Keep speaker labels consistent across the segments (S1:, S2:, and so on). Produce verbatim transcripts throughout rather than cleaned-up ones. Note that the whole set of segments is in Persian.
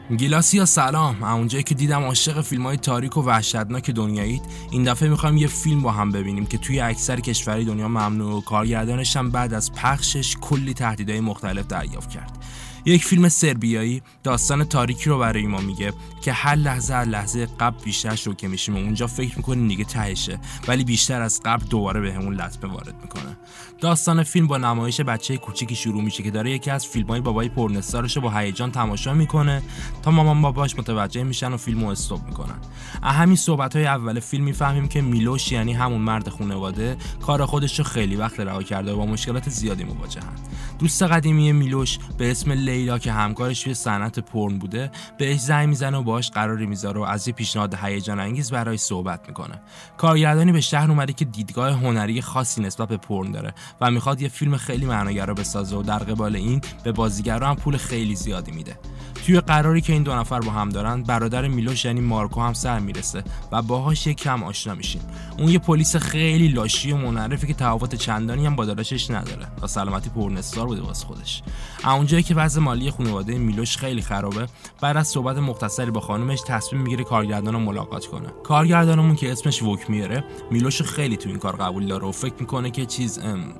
S1: گیلاسیا سلام. اونجایی که دیدم عاشق فیلم‌های تاریک و وحشتناک دنیایید، این دفعه می‌خوایم یه فیلم با هم ببینیم که توی اکثر کشورهای دنیا ممنوع و کارگردانش هم بعد از پخشش کلی تهدیدهای مختلف دریافت کرد. یک فیلم سربیایی داستان تاریکی رو برای ما میگه که هر لحظه از لحظه قبل بیشتر شوکه میشیم و اونجا فکر میکنیم دیگه تهشه، ولی بیشتر از قبل دوباره بهمون لطمه وارد میکنه. داستان فیلم با نمایش بچه کوچیکی شروع میشه که داره یکی از فیلم‌های بابای پرنستارش رو با هیجان تماشا میکنه تا مامان باباش متوجه میشن و فیلمو استاپ میکنن. از همین صحبت‌های اول فیلم میفهمیم که میلوش، یعنی همون مرد خانواده، کار خودش رو خیلی وقت رها کرده و با مشکلات زیادی مواجهن. دوست قدیمی میلوش به اسم لیلا که همکارش توی صنعت پورن بوده بهش زنگ میزنه و باهاش قراری میذاره و از یه پیشنهاد هیجان انگیز برای صحبت میکنه. کارگردانی به شهر اومده که دیدگاه هنری خاصی نسبت به پورن داره و میخواد یه فیلم خیلی معناگرا بسازه و در قبال این به بازیگرا هم پول خیلی زیادی میده. توی قراری که این دو نفر با هم دارن، برادر میلوش یعنی مارکو هم سر میرسه و باهاش یک کم آشنا میشیم. اون یه پلیس خیلی لاشی و منحرفی که تفاوت چندانی هم با داداشش نداره. تا سلامتی پورنستار بوده واسه خودش. اونجایی که وضع مالی خانواده میلوش خیلی خرابه، بعد از صحبت مختصری با خانومش تصمیم میگیره کارگردان رو ملاقات کنه. کارگردانمون که اسمش ووکمیره، میلوش خیلی تو این کار قبول داره و فکر میکنه که چیز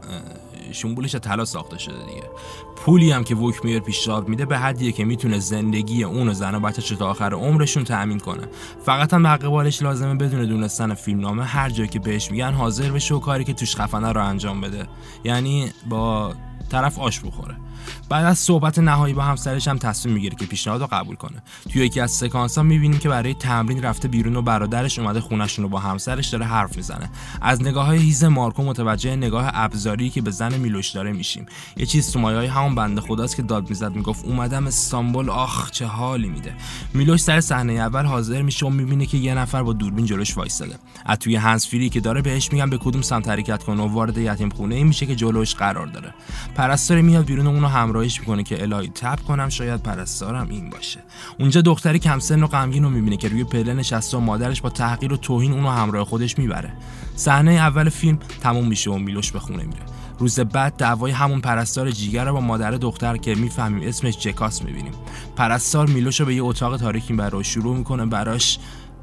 S1: شنبولش طلا ساخته شده دیگه. پولی هم که ووکمیر پیشنهاد میده به حدیه که میتونه زندگی اون و زن و بچه‌ش تا آخر عمرشون تأمین کنه. فقط هم به قبالش لازمه بدون دونستن فیلمنامه هر جایی که بهش میگن حاضر بشه و کاری که توش خفنه رو انجام بده، یعنی با طرف آش بخوره. بعد از صحبت نهایی با همسرش هم تصمیم میگیره که پیشنهاد رو قبول کنه. توی یکی از سکانس‌ها میبینیم که برای تمرین رفته بیرون و برادرش اومده خونه‌شون رو با همسرش داره حرف میزنه. از نگاه‌های هیز مارکو متوجه نگاه ابزاری که به زن میلوش داره میشیم. یه چیز تو مایه‌های همون بنده خداست که داد میزد میگفت اومدم استانبول، آخ چه حالی میده. میلوش سر صحنه اول حاضر میشه و میبینه که یه نفر با دوربین جلوش وایساده. از توی هندز فری که داره بهش میگن به کدوم سمت حرکت کنه و وارد یتیم خونه‌ای میشه که جلوش قرار داره. پرستار میاد بیرون و اونو همراهیش میکنه که الهی تپ کنم شاید پرستارم این باشه. اونجا دختری کم سن و غمگین رو میبینه که روی پله نشسته و مادرش با تحقیر و توهین اونو همراه خودش میبره. صحنه اول فیلم تموم میشه و میلوش به خونه میره. روز بعد دعوای همون پرستار جیگر رو با مادر دختر که میفهمیم اسمش جکاس میبینیم. پرستار میلوش رو به یه اتاق تاریک میبره و شروع میکنه براش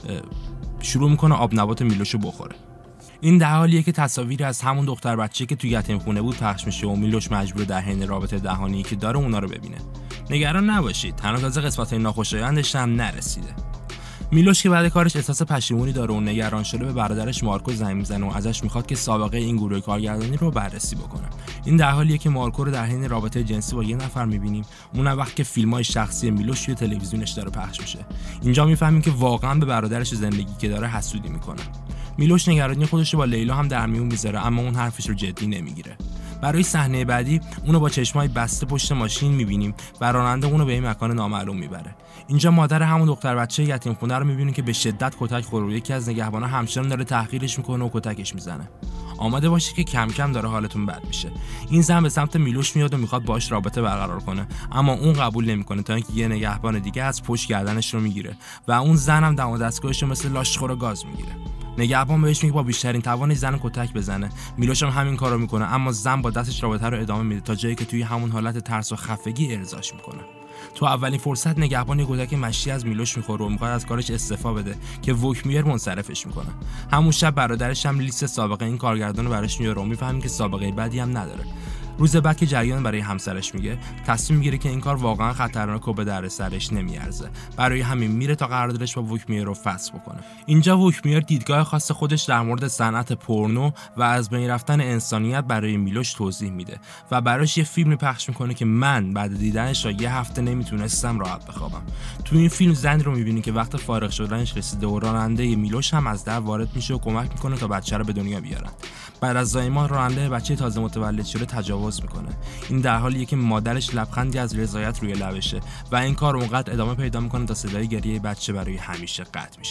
S1: شروع میکنه آب نبات میلوش رو بخوره. این در حالیه که تصاویری از همون دختر بچه‌ای که توی یتیم خونه بود پخش میشه و میلوش مجبور در حین رابطه دهانی که داره اونا رو ببینه. نگران نباشید، تنها تازه قسمت‌های ناخوشایندش هم نرسیده. میلوش که بعد کارش احساس پشیمونی داره و نگران شده به برادرش مارکو زنگ میزنه و ازش میخواد که سابقه این گروه کارگردانی رو بررسی بکنه. این در حالیه که مارکو رو در حین رابطه جنسی با یه نفر میبینیم، اون وقت که فیلم‌های شخصی میلوش توی تلویزیونش داره پخش میشه. اینجا میفهمیم که واقعا به برادرش زندگی که داره حسودی میکنه. میلوش نگرانی خودش رو با لیلا هم در میون میذاره اما اون حرفش رو جدی نمیگیره. برای صحنه بعدی اونو با چشمای بسته پشت ماشین میبینیم و راننده اونو به این مکان نامعلوم میبره. اینجا مادر همون دختر بچه یتیم خونه رو میبینیم که به شدت کتک خورده و یکی از نگهبانا همچنان داره تحقیرش میکنه و کتکش میزنه. آماده باشید که کم کم داره حالتون بد میشه. این زن به سمت میلوش میاد و میخواد باهاش رابطه برقرار کنه اما اون قبول نمیکنه تا اینکه یه نگهبان دیگه از پشت گردنش رو میگیره و اون زن هم دم دستگاهش رو مثل لاشخور گاز میگیره. نگهبان بهش میگه با بیشترین توانش زن کتک بزنه. میلوش هم همین کارو میکنه اما زن با دستش رابطه رو ادامه میده تا جایی که توی همون حالت ترس و خفگی ارضاش میکنه. تو اولین فرصت نگهبان یه کتک مشی از میلوش میخوره و میخواد از کارش استعفا بده که ووکمیر منصرفش میکنه. همون شب برادرش هم لیست سابقه این کارگردان رو براش میاره و میفهمیم که سابقه بدی هم نداره. روز بعد که جریان برای همسرش میگه، تصمیم میگیره که این کار واقعا خطرناک و به درد سرش نمیارزه. برای همین میره تا قراردادش با ووکمیر رو فسخ بکنه. اینجا ووکمیر دیدگاه خاص خودش در مورد صنعت پورنو و از بین رفتن انسانیت برای میلوش توضیح میده و براش یه فیلم پخش میکنه که من بعد دیدنش یه هفته نمیتونستم راحت بخوابم. تو این فیلم زنی رو میبینی که وقت فارغ شدنش رسیده و راننده میلوش هم از در وارد میشه و کمک میکنه تا بچه رو به دنیا بیارن. بعد از زایمان راننده بچه تازه متولد شده تجاوز میکنه. این در حالیه که مادرش لبخندی از رضایت روی لبشه و این کار اونقدر ادامه پیدا میکنه تا صدای گریه بچه برای همیشه قطع میشه.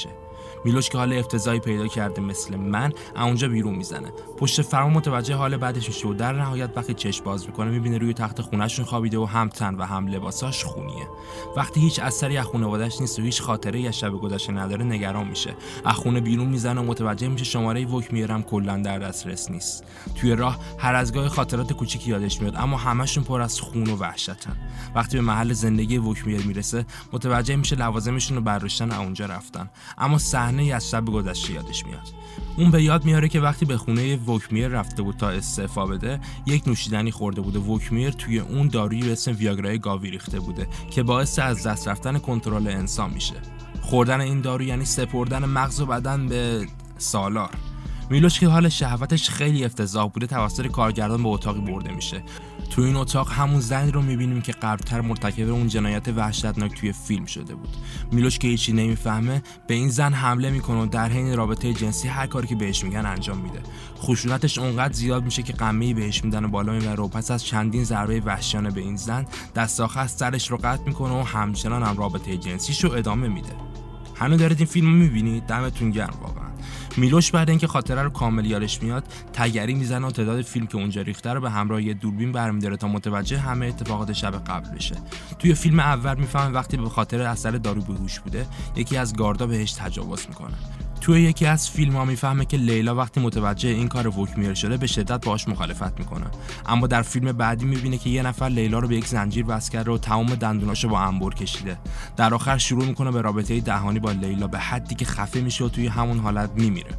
S1: میلوش که حال افتضاحی پیدا کرده مثل من اونجا بیرون میزنه. پشت فرمان متوجه حال بعدش میشه و در نهایت وقتی چشم باز میکنه میبینه روی تخت خونه‌شون خوابیده و هم تن و هم لباساش خونیه. وقتی هیچ اثری از خانواده‌اش نیست و هیچ خاطره‌ای از شب گذشته نداره نگران میشه. از خونه بیرون میزنه و متوجه میشه شماره ووکمیر هم کلا در دسترس نیست. توی راه هر از گاهی خاطرات کوچیکی یادش میاد اما همشون پر از خون و وحشتن. وقتی به محل زندگی ووکمیر میرسه متوجه میشه لوازمشون رو برداشتن اونجا رفتن، اما صحنه‌ای از شب گذشته یادش میاد. اون به یاد میاره که وقتی به خونه ووکمیر رفته بود تا استعفا بده یک نوشیدنی خورده بود و ووکمیر توی اون دارویی به اسم ویاگرای گاوی ریخته بوده که باعث از دست رفتن کنترل انسان میشه. خوردن این دارو یعنی سپردن مغز و بدن به سالار. میلوش که حال شهوتش خیلی افتضاح بوده توسط کارگردان به اتاقی برده میشه. تو این اتاق همون زنی رو میبینیم که قبلتر مرتکب اون جنایت وحشتناک توی فیلم شده بود. میلوش که هیچی نمیفهمه به این زن حمله میکنه و در حین رابطه جنسی هر کاری که بهش میگن انجام میده. خشونتش اونقدر زیاد میشه که قمه‌ای بهش میدن و بالا میبره و پس از چندین ضربه وحشیانه به این زن دست آخر سرش رو قطع میکنه و همچنان هم رابطه جنسیشو ادامه میده. هنوز دارید این فیلمو میبینید؟ دمتون گرم واقعا. میلوش بعد اینکه خاطره رو کامل یادش میاد تگری میزنه و تعداد فیلم که اونجا ریخته رو به همراه یه دوربین برمی‌داره تا متوجه همه اتفاقات شب قبل بشه. توی فیلم اول میفهمه وقتی به خاطر اثر دارو بیهوش بوده یکی از گاردا بهش تجاوز میکنه. توی یکی از فیلم‌ها میفهمه که لیلا وقتی متوجه این کار ووکمیر شده به شدت باهاش مخالفت میکنه، اما در فیلم بعدی میبینه که یه نفر لیلا رو به یک زنجیر وصل کرده و تمام دندوناشو با انبر کشیده. در آخر شروع میکنه به رابطه دهانی با لیلا به حدی که خفه میشه و توی همون حالت میمیره.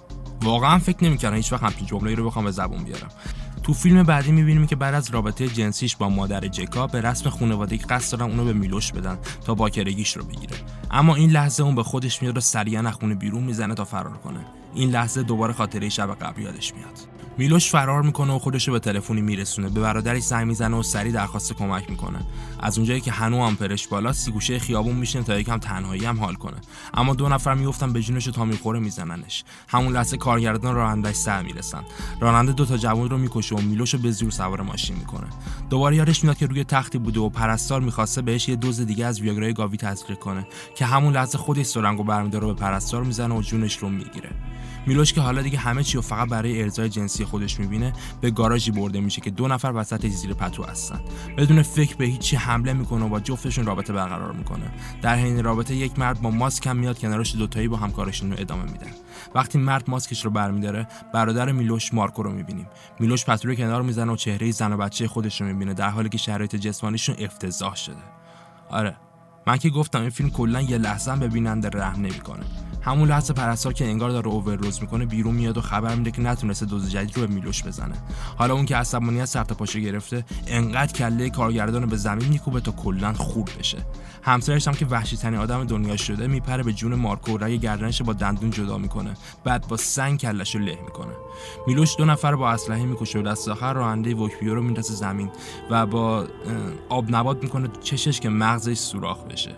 S1: واقعا فکر نمی‌کردم هیچ وقت همچین جمله‌ای رو بخوام به زبون بیارم. تو فیلم بعدی می‌بینیم که بعد از رابطه جنسیش با مادر جکا به رسم خانوادگی قصد دارن اونو به میلوش بدن تا باکرگیش رو بگیره، اما این لحظه اون به خودش میاد و سریعا از خونه بیرون میزنه تا فرار کنه. این لحظه دوباره خاطره شب قبل یادش میاد. میلوش فرار میکنه و خودش رو به تلفنی میرسونه، به برادرش زنگ میزنه و سریع درخواست کمک میکنه. از اونجایی که هنوز آمپرش بالاست گوشه خیابون میشینه تا یکم تنهایی هم حال کنه، اما دو نفر میافتن به جونش و تا میخوره میزننش. همون لحظه کارگردان راننده‌اش سر میرسن. راننده دو تا جوان رو میکشه و میلوش رو به زور سوار ماشین میکنه. دوباره یادش میاد که روی تختی بوده و پرستار میخواسته بهش یه دوز دیگه از ویاگرای گاوی تزریق کنه که همون لحظه خودش سرنگو برمی‌داره و به پرستار میزنه و جونش رو میگیره. میلوش که حالا دیگه همه چی رو فقط برای ارضای جنسی خودش میبینه به گاراژی برده میشه که دو نفر وسط زیر پتو هستن. بدون فکر به هیچی حمله میکنه و با جفتشون رابطه برقرار میکنه. در حین رابطه یک مرد با ماسک هم میاد کنارش، دوتایی با همکارشون رو ادامه میدن. وقتی مرد ماسکش رو برمیداره برادر میلوش مارکو رو میبینیم. میلوش پتو رو کنار میزنه و چهره زن و بچه خودش رو میبینه در حالی که شرایط جسمانیشون افتضاح شده. آره من که گفتم این فیلم کلا یه لحظه هم به بیننده رحم نمیکنه. همون لحظه پرستار که انگار داره اوورروز میکنه بیرون میاد و خبر میده که نتونسته دوز جدید رو به میلوش بزنه. حالا اون که عصبانیت سر تا پاشه گرفته انقدر کله کارگردان رو به زمین میکوبه تا کلا خورد بشه. همسرش هم که وحشی ترین آدم دنیا شده میپره به جون مارکو و رگ گردنش با دندون جدا میکنه، بعد با سنگ کلهشو له میکنه. میلوش دو نفر با اسلحه میکشه و دست آخر راننده ووکمیر رو میندازه زمین و با آب نبات میکنه چشش که مغزش سوراخ بشه.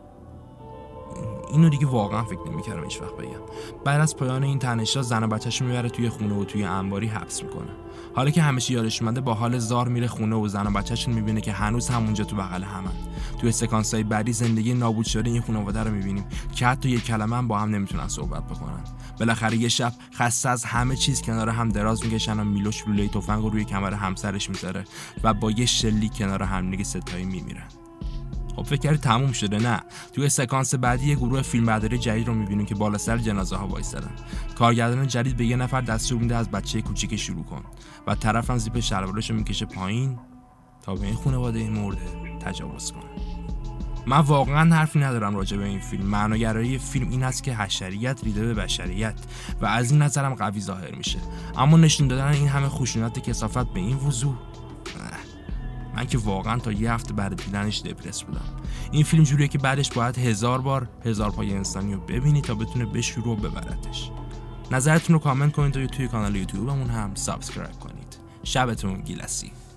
S1: اینو دیگه واقعا فکر نمی‌کردم هیچ وقت بگم. بعد از پایان این تنش‌ها زن و بچه‌شو میبره توی خونه و توی انباری حبس میکنه. حالا که همه چی یادش اومده با حال زار میره خونه و زن و بچه‌شون میبینه که هنوز همونجا تو بغل همن. توی سکانس‌های بعدی زندگی نابود شده این خانواده رو میبینیم که حتی یک کلمه هم با هم نمیتونن صحبت بکنن. بالاخره یه شب خسته از همه چیز کنار هم دراز میکشن و میلوش لوله تفنگ رو روی کمر همسرش میذاره و با یه شلیک کنار همدیگه ستایی میمیرن. خب فکر کردی تموم شده؟ نه. توی سکانس بعدی یه گروه فیلمبرداری جدید رو می‌بینیم که بالا سر جنازه ها وایسادن. کارگردان جدید به یه نفر دستور میده از بچه کوچیک شروع کن و طرفم زیپ شلوارش رو میکشه پایین تا به این خانواده مرده تجاوز کنه. من واقعا حرفی ندارم راجع به این فیلم. معناگرایی فیلم این است که حشریت ریده به بشریت و از این نظرم قوی ظاهر میشه، اما نشون دادن این همه خشونت کثافت به این وضوح، من که واقعا تا یه هفته بعد دیدنش دپرس بودم. این فیلم جوریه که بعدش باید هزار بار هزار پای انسانی رو ببینی تا بتونه بشوره و ببرتش. نظرتون رو کامنت کنید و توی کانال یوتیوبمون هم سابسکرایب کنید. شبتون گیلسی.